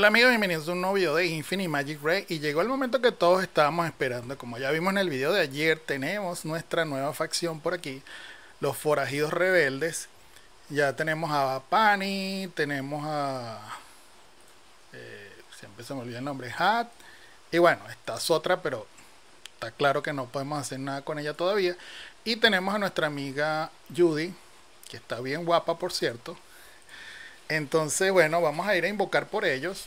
Hola amigos, bienvenidos a un nuevo video de Infinite Magic Ray y llegó el momento que todos estábamos esperando. Como ya vimos en el video de ayer, tenemos nuestra nueva facción por aquí, los forajidos rebeldes. Ya tenemos a Pani, tenemos a... siempre se me olvida el nombre, Hat. Y bueno, está Sotra, pero está claro que no podemos hacer nada con ella todavía. Y tenemos a nuestra amiga Judy, que está bien guapa por cierto. Entonces, bueno, vamos a ir a invocar por ellos.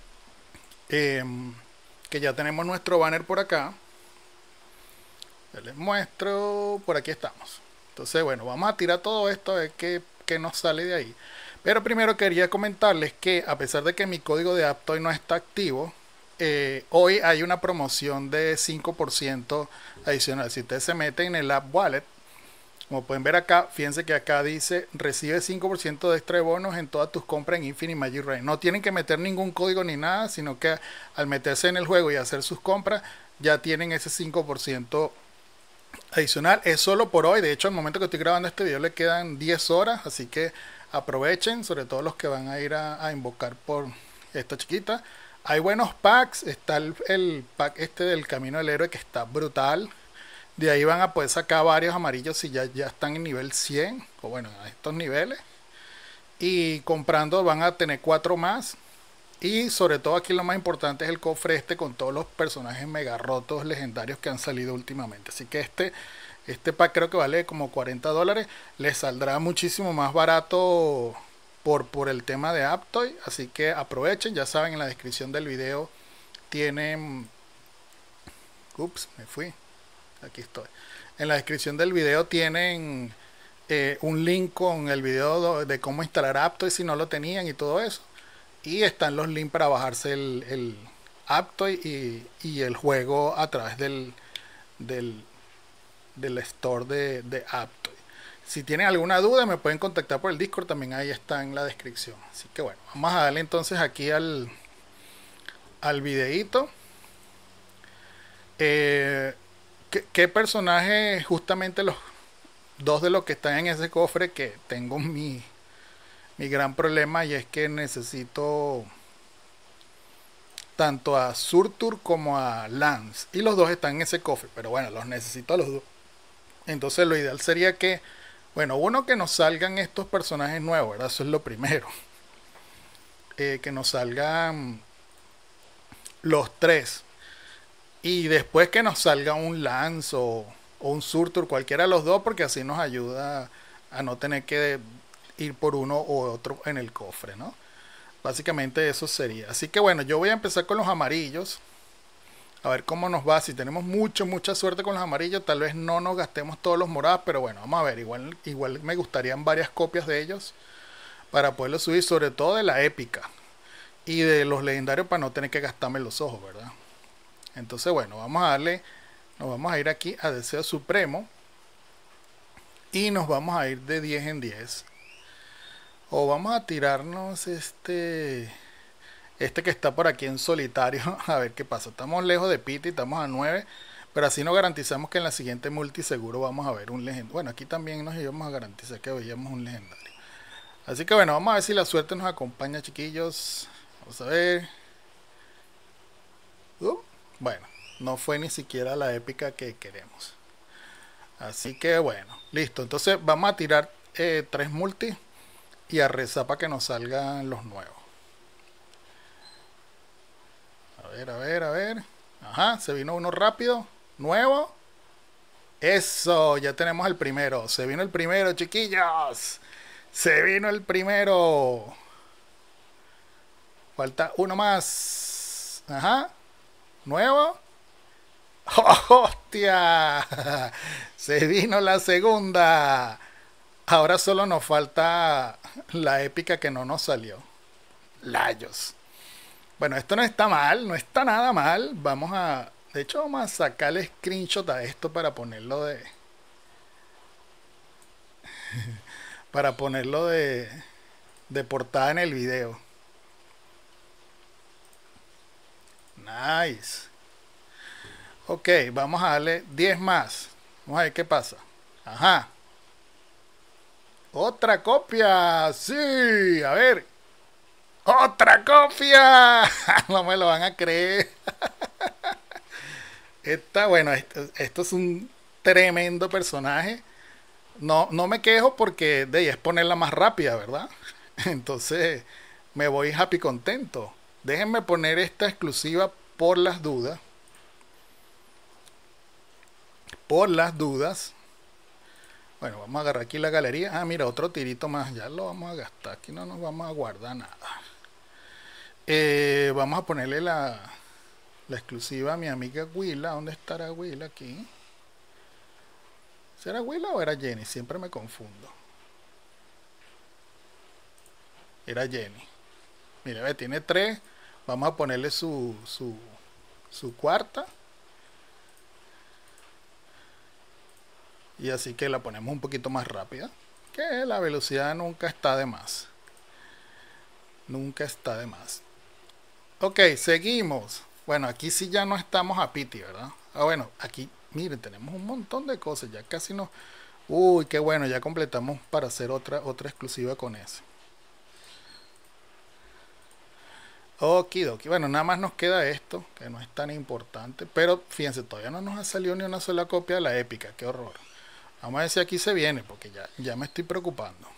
Que ya tenemos nuestro banner por acá. Ya les muestro. Por aquí estamos. Entonces, bueno, vamos a tirar todo esto a ver qué nos sale de ahí. Pero primero quería comentarles que a pesar de que mi código de Aptoide no está activo, hoy hay una promoción de 5% adicional. Si ustedes se meten en el App Wallet, como pueden ver acá, fíjense que acá dice recibe 5% de extra de bonos en todas tus compras en Infinite Magic Ray. No tienen que meter ningún código ni nada, sino que al meterse en el juego y hacer sus compras, ya tienen ese 5% adicional. Es solo por hoy. De hecho, al momento que estoy grabando este video le quedan 10 horas, así que aprovechen, sobre todo los que van a ir a invocar por esta chiquita. Hay buenos packs. Está el pack este del Camino del Héroe que está brutal. De ahí van a poder sacar varios amarillos si ya están en nivel 100, o bueno, a estos niveles. Y comprando van a tener 4 más. Y sobre todo aquí lo más importante es el cofre este con todos los personajes mega rotos legendarios que han salido últimamente. Así que este pack creo que vale como $40. Les saldrá muchísimo más barato por el tema de Aptoide. Así que aprovechen, ya saben, en la descripción del video tienen... Ups, me fui. Aquí estoy. En la descripción del video tienen un link con el video de cómo instalar Aptoide si no lo tenían y todo eso. Y están los links para bajarse el Aptoide y el juego a través del store de Aptoide. Si tienen alguna duda me pueden contactar por el Discord, también ahí está en la descripción. Así que bueno, vamos a darle entonces aquí al videito. ¿Qué personaje, justamente los dos de los que están en ese cofre, que tengo mi gran problema, y es que necesito tanto a Surtur como a Lance, y los dos están en ese cofre, pero bueno, los necesito a los dos. Entonces lo ideal sería que, bueno, uno, que nos salgan estos personajes nuevos, ¿verdad? Eso es lo primero. Que nos salgan los tres. Y después que nos salga un Lance o un Surtur, cualquiera de los dos, porque así nos ayuda a no tener que ir por uno u otro en el cofre, ¿no? Básicamente eso sería. Así que bueno, yo voy a empezar con los amarillos. A ver cómo nos va. Si tenemos mucha suerte con los amarillos, tal vez no nos gastemos todos los morados, pero bueno, vamos a ver. Igual me gustarían varias copias de ellos para poderlos subir, sobre todo de la épica y de los legendarios, para no tener que gastarme los ojos, ¿verdad? Entonces bueno, vamos a darle, nos vamos a ir aquí a Deseo Supremo y nos vamos a ir de 10 en 10, o vamos a tirarnos este que está por aquí en solitario, a ver qué pasa. Estamos lejos de Pity, estamos a 9, pero así nos garantizamos que en la siguiente multi seguro vamos a ver un legendario. Bueno, aquí también nos íbamos a garantizar que veíamos un legendario. Así que bueno, vamos a ver si la suerte nos acompaña, chiquillos. Vamos a ver. Bueno, no fue ni siquiera la épica que queremos. Así que bueno, listo. Entonces vamos a tirar 3 multi y a rezar para que nos salgan los nuevos. A ver. Ajá, se vino uno rápido. Nuevo. Eso, ya tenemos el primero. Se vino el primero, chiquillos. Se vino el primero. Falta uno más. Ajá. Nuevo. ¡Oh, hostia! Se vino la segunda. Ahora solo nos falta la épica que no nos salió. Layos. Bueno, esto no está mal, no está nada mal. Vamos a... De hecho, vamos a sacarle screenshot a esto para ponerlo de... para ponerlo de portada en el video. Nice. Ok, vamos a darle 10 más. Vamos a ver qué pasa. Ajá. Otra copia. Sí, a ver. ¡Otra copia! No me lo van a creer. Bueno, esto es un tremendo personaje. No me quejo porque de ahí es ponerla más rápida, ¿verdad? Entonces me voy happy contento. Déjenme poner esta exclusiva por las dudas. Por las dudas. Bueno, vamos a agarrar aquí la galería. Ah, mira, otro tirito más. Ya lo vamos a gastar. Aquí no nos vamos a guardar nada. Vamos a ponerle la exclusiva a mi amiga Willa. ¿Dónde estará Willa aquí? ¿Será Willa o era Jenny? Siempre me confundo. Era Jenny. Mira, ve, tiene 3. Vamos a ponerle su cuarta. Y así que la ponemos un poquito más rápida. Que la velocidad nunca está de más. Nunca está de más. Ok, seguimos. Bueno, aquí sí ya no estamos a piti, ¿verdad? Ah, bueno, aquí, miren, tenemos un montón de cosas. Ya casi no... Uy, qué bueno, ya completamos para hacer otra exclusiva con ese. Okidoki. Bueno, nada más nos queda esto, que no es tan importante. Pero fíjense, todavía no nos ha salido ni una sola copia de la épica. Qué horror. Vamos a ver si aquí se viene, porque ya me estoy preocupando.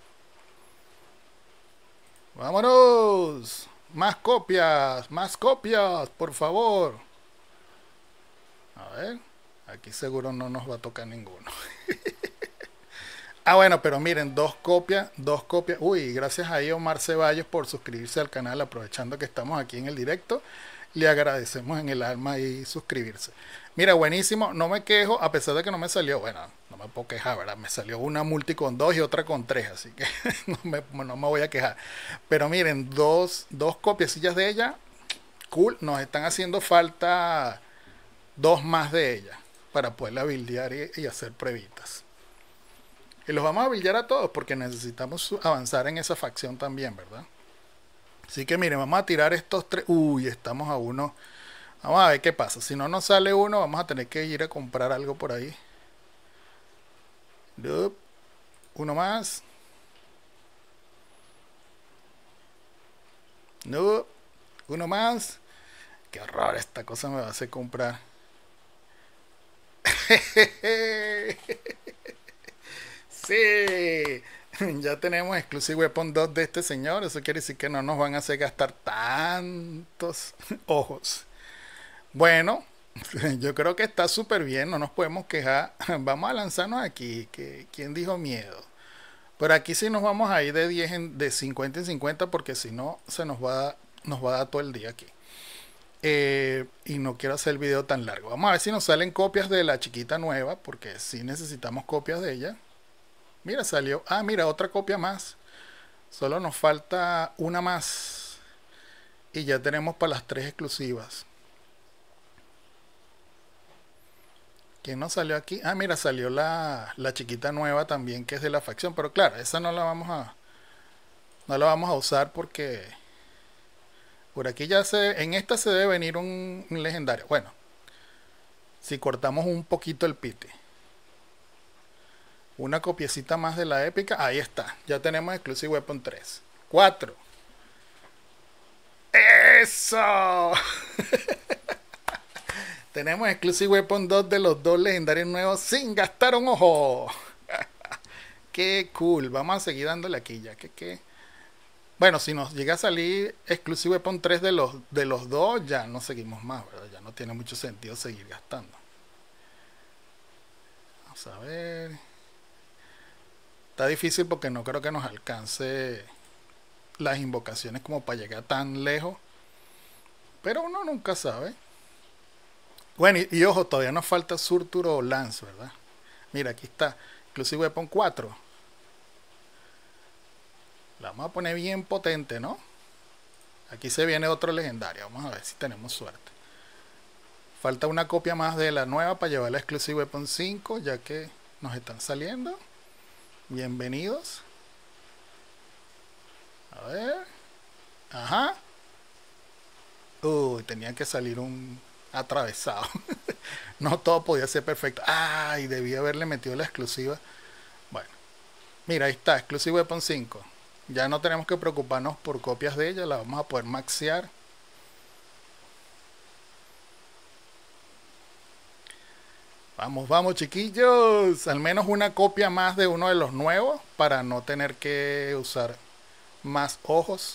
¡Vámonos! Más copias, por favor. A ver, aquí seguro no nos va a tocar ninguno. Ah, bueno, pero miren, 2 copias. Uy, gracias a Omar Ceballos por suscribirse al canal, aprovechando que estamos aquí en el directo. Le agradecemos en el alma y suscribirse. Mira, buenísimo, no me quejo, a pesar de que no me salió, bueno, no me puedo quejar, ¿verdad? Me salió una multi con 2 y otra con 3, así que no me voy a quejar. Pero miren, dos copiecillas de ella, cool, nos están haciendo falta 2 más de ella para poderla buildear y hacer pruebitas. Y los vamos a buildear a todos porque necesitamos avanzar en esa facción también, ¿verdad? Así que miren, vamos a tirar estos 3. Uy, estamos a 1. Vamos a ver qué pasa. Si no nos sale 1, vamos a tener que ir a comprar algo por ahí. Nope. 1 más. No. 1 más. Qué horror, esta cosa me va a hacer comprar. Sí. Ya tenemos Exclusive Weapon 2 de este señor. Eso quiere decir que no nos van a hacer gastar tantos ojos. Bueno, yo creo que está súper bien. No nos podemos quejar. Vamos a lanzarnos aquí. ¿Quién dijo miedo? Pero aquí sí nos vamos a ir de 50 en 50 porque si no se nos va a dar todo el día aquí. Y no quiero hacer el video tan largo. Vamos a ver si nos salen copias de la chiquita nueva porque sí necesitamos copias de ella. Mira, salió. Ah, mira, otra copia más. Solo nos falta una más. Y ya tenemos para las 3 exclusivas. ¿Quién nos salió aquí? Ah, mira, salió la chiquita nueva también, que es de la facción. Pero claro, esa no la vamos a usar porque por aquí ya en esta se debe venir un legendario. Bueno, si cortamos un poquito el pite. Una copiecita más de la épica. Ahí está. Ya tenemos Exclusive Weapon 3. 4. ¡Eso! Tenemos Exclusive Weapon 2 de los 2 legendarios nuevos sin gastar un ojo. Qué cool. Vamos a seguir dándole aquí ya que... Bueno, si nos llega a salir Exclusive Weapon 3 de los 2, ya no seguimos más, ¿verdad? Ya no tiene mucho sentido seguir gastando. Vamos a ver. Está difícil porque no creo que nos alcance las invocaciones como para llegar tan lejos. Pero uno nunca sabe. Bueno, y ojo, todavía nos falta Surtur o Lance, ¿verdad? Mira, aquí está. Exclusive Weapon 4. La vamos a poner bien potente, ¿no? Aquí se viene otro legendario. Vamos a ver si tenemos suerte. Falta una copia más de la nueva para llevar la Exclusive Weapon 5, ya que nos están saliendo. Bienvenidos. A ver. Ajá. Uy, tenía que salir un atravesado. No todo podía ser perfecto. Ay, debí haberle metido la exclusiva. Bueno. Mira, ahí está. Exclusive Weapon 5. Ya no tenemos que preocuparnos por copias de ella, la vamos a poder maxear. Vamos, vamos chiquillos, al menos una copia más de uno de los nuevos para no tener que usar más ojos.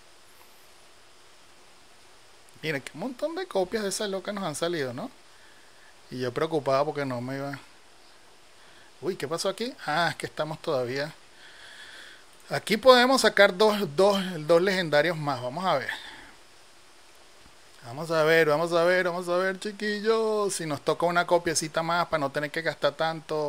Miren, qué montón de copias de esa loca nos han salido, ¿no? Y yo preocupado porque no me iba... Uy, ¿qué pasó aquí? Ah, es que estamos todavía... Aquí podemos sacar dos legendarios más, vamos a ver. Vamos a ver, vamos a ver, vamos a ver, chiquillos. Si nos toca una copiecita más para no tener que gastar tantos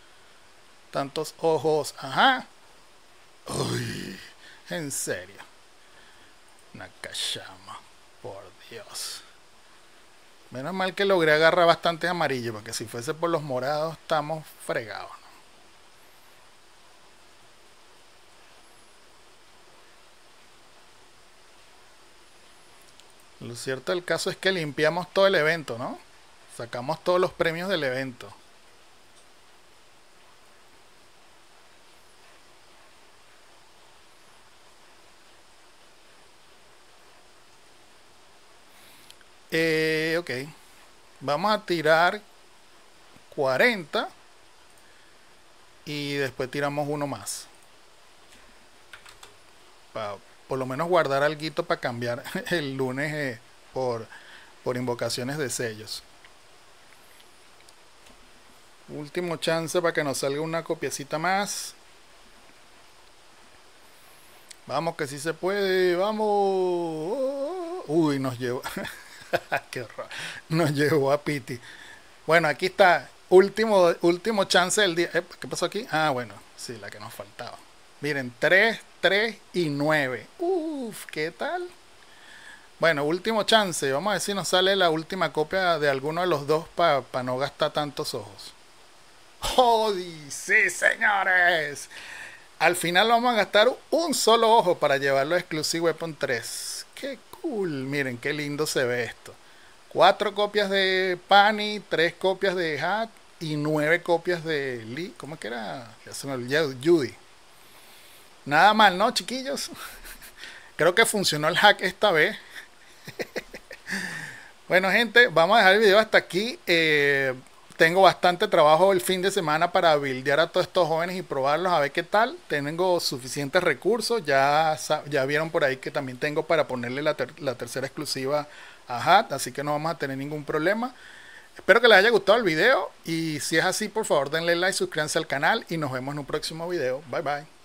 ojos. Ajá. Uy, en serio. Nakayama. Por Dios. Menos mal que logré agarrar bastante amarillo, porque si fuese por los morados estamos fregados, ¿no? Lo cierto del caso es que limpiamos todo el evento, ¿no? Sacamos todos los premios del evento. Ok. Vamos a tirar 40 y después tiramos uno más. Para por lo menos guardar algo para cambiar el lunes por invocaciones de sellos. Último chance para que nos salga una copiecita más. Vamos que sí se puede, vamos. Uy, nos llevó. Qué horror. Nos llevó a Piti. Bueno, aquí está. Último chance del día. ¿Qué pasó aquí? Ah, bueno, sí, la que nos faltaba. Miren, 3, 3 y 9. Uf, ¿qué tal? Bueno, último chance. Vamos a ver si nos sale la última copia de alguno de los dos para no gastar tantos ojos. ¡Oh, sí, señores! Al final vamos a gastar un solo ojo para llevarlo a Exclusive Weapon 3. ¡Qué cool! Miren, qué lindo se ve esto. 4 copias de Pani, 3 copias de Hat y 9 copias de Lee. ¿Cómo es que era? Ya se me olvidó. Judy. Nada mal, ¿no, chiquillos? Creo que funcionó el hack esta vez. Bueno, gente, vamos a dejar el video hasta aquí. Tengo bastante trabajo el fin de semana para buildear a todos estos jóvenes y probarlos a ver qué tal. Tengo suficientes recursos. Ya vieron por ahí que también tengo para ponerle la tercera exclusiva a Hat. Así que no vamos a tener ningún problema. Espero que les haya gustado el video. Y si es así, por favor denle like, suscríbanse al canal y nos vemos en un próximo video. Bye bye.